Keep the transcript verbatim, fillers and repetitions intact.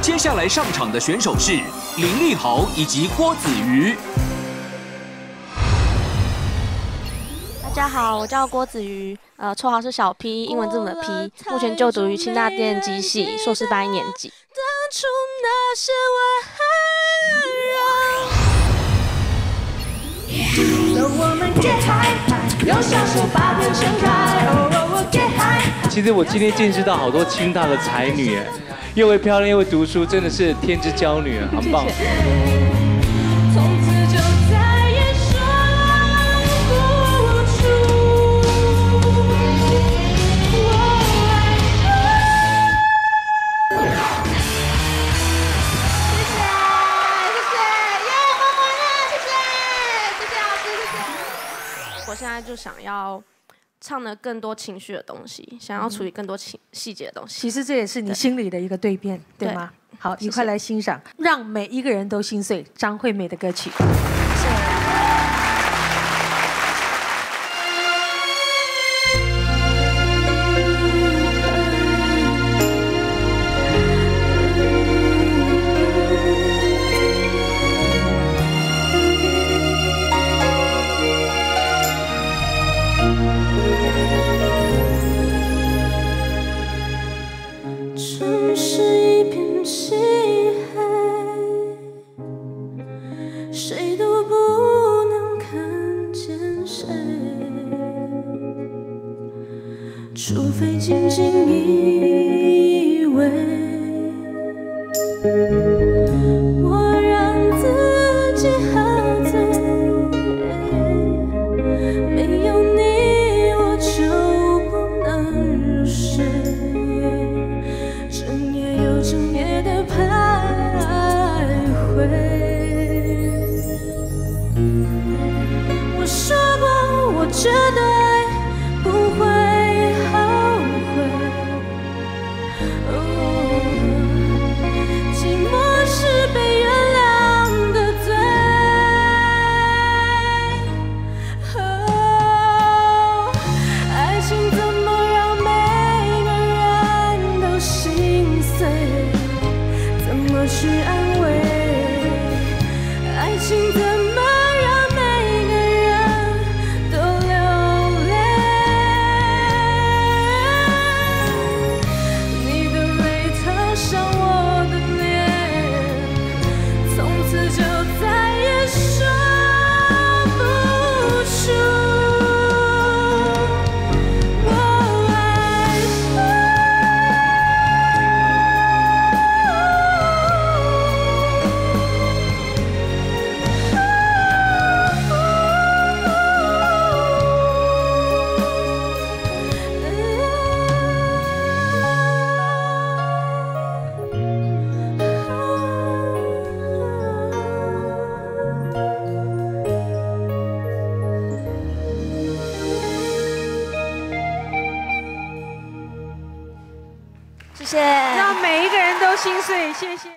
接下来上场的选手是林立豪以及郭子瑜。 大家好，我叫郭子瑜，呃，绰号是小 P， 英文字母的 P， 目前就读于清大电机系，硕士班一年级。 其实我今天见识到好多清大的才女，哎，又会漂亮又会读书，真的是天之娇女，很棒。 我现在就想要唱的更多情绪的东西，想要处理更多情细节的东西。 其实这也是你心里的一个蜕变， 对, 对吗？好，一块来欣赏让每一个人都心碎张惠妹的歌曲。谢谢。 城市一片漆黑，谁都不能看见谁，除非紧紧依偎。我让自己喝醉，没有你我就不能入睡。整夜又整夜的徘徊，我说过，我绝对不会后悔。哦，寂寞是被原谅的罪。哦，爱情怎么让每个人都心碎？怎么去安慰？爱情怎么让每个人都流泪？你的泪踏上我的脸，从此就再也说不出我爱谢谢， 让每一个人都心碎，谢谢。